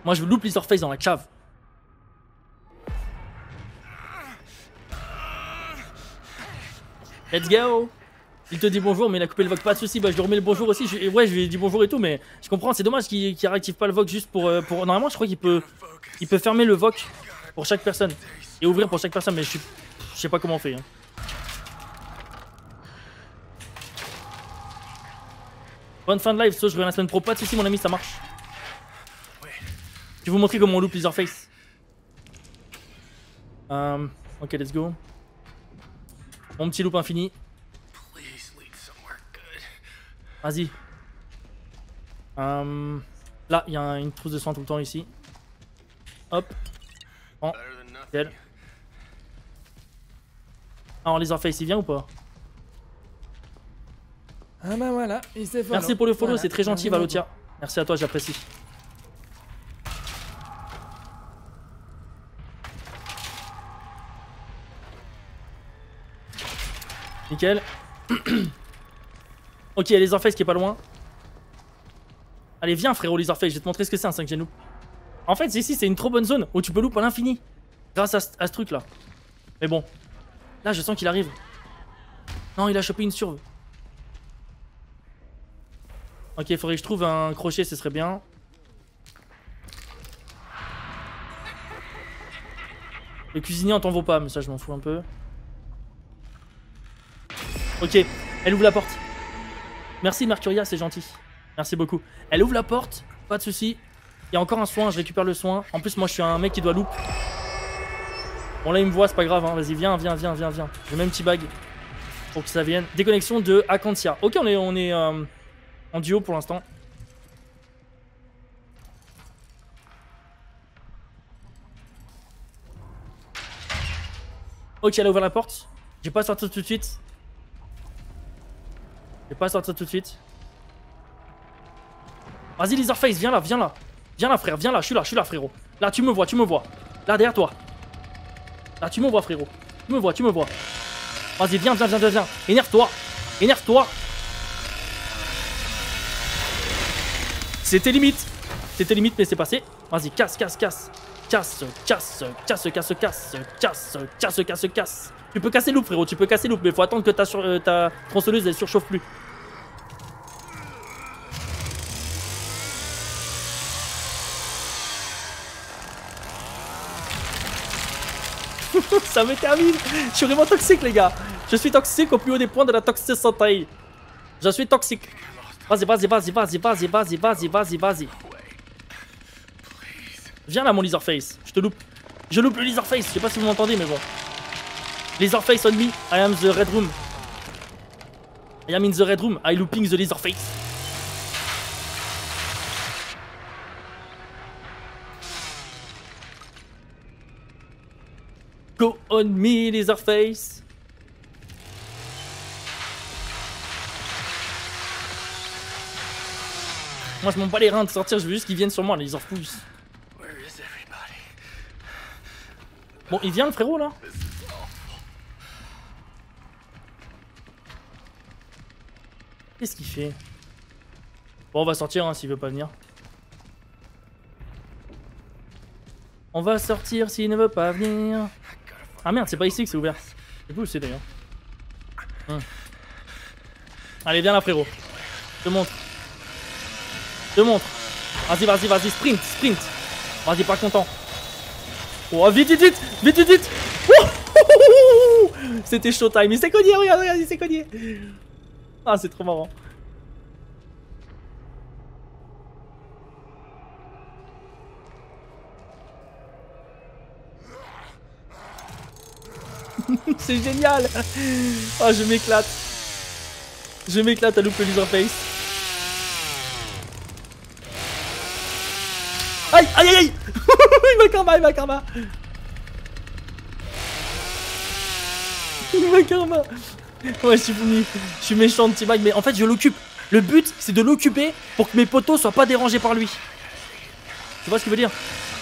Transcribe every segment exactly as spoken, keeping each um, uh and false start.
Moi je loupe Leatherface dans la cave. Let's go. Il te dit bonjour, mais il a coupé le voc. Pas de soucis, bah je lui remets le bonjour aussi. Je, ouais, je lui ai dit bonjour et tout, mais je comprends. C'est dommage qu'il qu'il réactive pas le voc juste pour, euh, pour. Normalement, je crois qu'il peut, il peut fermer le voc pour chaque personne et ouvrir pour chaque personne, mais je suis, je sais pas comment on fait. Hein. Bonne fin de live, so je reviens la semaine pro. Pas de soucis, mon ami, ça marche. Je vais vous montrer comment on loupe Leatherface. Euh, ok, let's go. Mon petit loop infini. Vas-y. Um, là, il y a une trousse de soin tout le temps ici. Hop. Prends. Nickel. Alors, Leatherface, il vient ou pas? Ah bah voilà, il s'est follow. Merci pour le follow, Voilà. c'est très gentil, Valotia. Merci à toi, j'apprécie. Nickel. Ok, il y a Leatherface qui est pas loin. Allez, viens frérot Leatherface, je vais te montrer ce que c'est un cinq gen loop. En fait, ici, c'est une trop bonne zone où tu peux loop à l'infini. Grâce à, à ce truc là. Mais bon. Là, je sens qu'il arrive. Non, il a chopé une surve. Ok, il faudrait que je trouve un crochet, ce serait bien. Le cuisinier en t'en vaut pas, mais ça, je m'en fous un peu. Ok, elle ouvre la porte. Merci Mercuria, c'est gentil. Merci beaucoup. Elle ouvre la porte, pas de soucis. Il y a encore un soin, je récupère le soin. En plus, moi, je suis un mec qui doit loop. Bon, là, il me voit, c'est pas grave. Hein. Vas-y, viens, viens, viens, viens, viens. Je mets un petit bag pour que ça vienne. Déconnexion de Acantia. Ok, on est, on est euh, en duo pour l'instant. Ok, elle a ouvert la porte. Je vais pas sortir tout de suite. Je vais pas sortir tout de suite. Vas-y, Leatherface, viens là, viens là. Viens là, frère, viens là, je suis là, je suis là, frérot. Là, tu me vois, tu me vois. Là, derrière toi. Là, tu me vois, frérot. Tu me vois, tu me vois. Vas-y, viens, viens, viens, viens, viens. Énerve-toi. Énerve-toi. C'était limite. C'était limite, mais c'est passé. Vas-y, casse, casse, casse. Casse, casse, casse, casse, casse, casse, casse, casse, casse. Tu peux casser loop, frérot, tu peux casser loop, mais faut attendre que ta, sur, euh, ta tronçonneuse elle surchauffe plus. Ça me termine. Je suis vraiment toxique, les gars. Je suis toxique au plus haut des points de la toxicité. Je suis toxique. Vas-y, vas-y, vas-y, vas-y, vas-y, vas-y, vas-y, vas-y, vas-y. Viens là, mon Leatherface. Je te loupe. Je loupe le Leatherface. Je sais pas si vous m'entendez, mais bon. Leatherface on me. I am the red room. I am in the red room. I looping the Leatherface. Go on me, Leatherface. Moi, je m'en bats les reins de sortir. Je veux juste qu'ils viennent sur moi, les Leatherface. Bon, il vient le frérot là. Qu'est-ce qu'il fait? Bon, on va sortir hein, s'il veut pas venir. On va sortir s'il ne veut pas venir. Ah merde, c'est pas ici que c'est ouvert. C'est plus où c'est d'ailleurs. Hum. Allez, viens là, frérot. Je te montre. Je te montre. Vas-y, vas-y, vas-y, sprint, sprint. Vas-y, pas content. Oh, vite, vite, vite, vite, vite, vite. Oh, c'était showtime. Il s'est cogné, regarde, regarde, il s'est cogné. Ah, c'est trop marrant. C'est génial. Oh, je m'éclate. Je m'éclate à louper Leatherface. Aïe, aïe, aïe, aïe. Il m'a karma, il m'a karma. Il m'a karma. Ouais, je suis fini. Je suis méchant, petit bag, mais en fait, je l'occupe. Le but, c'est de l'occuper pour que mes potos soient pas dérangés par lui. Tu vois ce qu'il veut dire?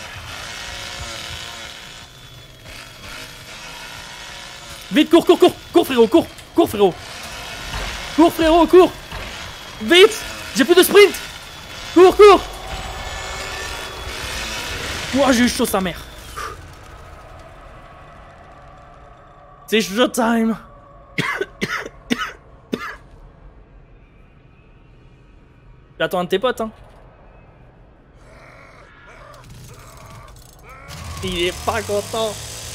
Vite, cours, cours, cours, cours, frérot, cours, cours, frérot. Cours, frérot, cours. Vite, j'ai plus de sprint. Cours, cours. Ouah, j'ai eu chaud sa mère. C'est showtime. J'attends un de tes potes, hein. Il est pas content.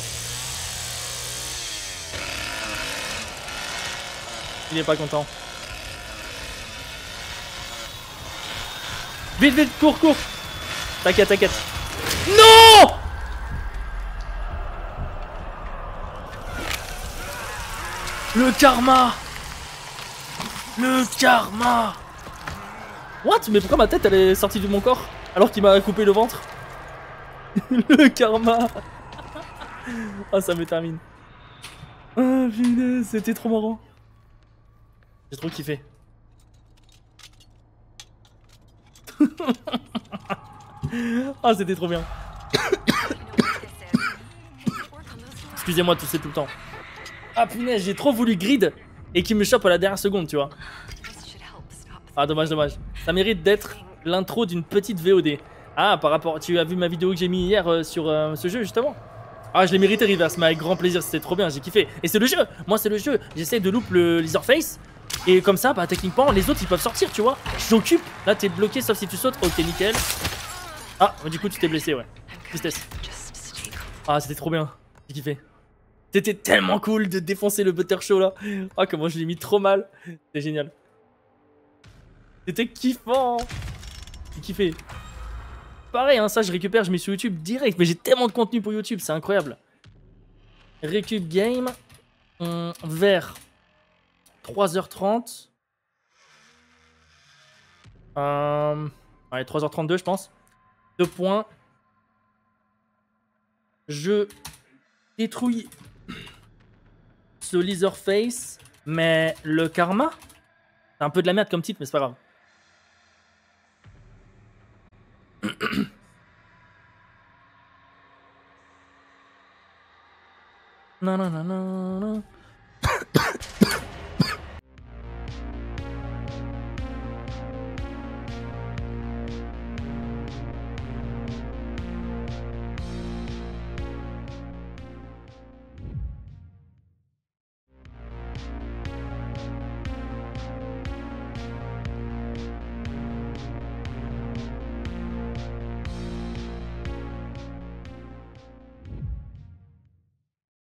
Il est pas content. Vite, vite, cours, cours. T'inquiète, t'inquiète. Non! Le karma. Le karma. What? Mais pourquoi ma tête elle est sortie de mon corps alors qu'il m'a coupé le ventre? Le karma. Ah, ça me termine. Ah punaise, c'était trop marrant. J'ai trop kiffé. Ah, c'était trop bien. Excusez-moi de tousser tout le temps. Ah punaise, j'ai trop voulu grid et qu'il me chope à la dernière seconde, tu vois. Ah, dommage, dommage. Ça mérite d'être l'intro d'une petite V O D. Ah, par rapport... Tu as vu ma vidéo que j'ai mis hier euh, sur euh, ce jeu, justement? Ah, je l'ai mérité, Reverse, mais avec grand plaisir, c'était trop bien, j'ai kiffé. Et c'est le jeu, moi c'est le jeu. J'essaie de loop le Leatherface. Et comme ça, bah techniquement, les autres ils peuvent sortir, tu vois. J'occupe. Là, t'es bloqué sauf si tu sautes. Ok, nickel. Ah, du coup, tu t'es blessé, ouais. Tristesse. Ah, c'était trop bien. J'ai kiffé. C'était tellement cool de défoncer le Butter Show là. Ah, comment je l'ai mis trop mal. C'est génial. C'était kiffant. J'ai kiffé. Pareil, hein, ça je récupère, je mets sur YouTube direct. Mais j'ai tellement de contenu pour YouTube, c'est incroyable. Récup game. Hum, vers trois heures trente. Euh, allez, trois heures trente-deux, je pense. Deux points. Je détruis ce Leatherface. Mais le karma, c'est un peu de la merde comme titre, mais c'est pas grave. Non, non, non, non, non.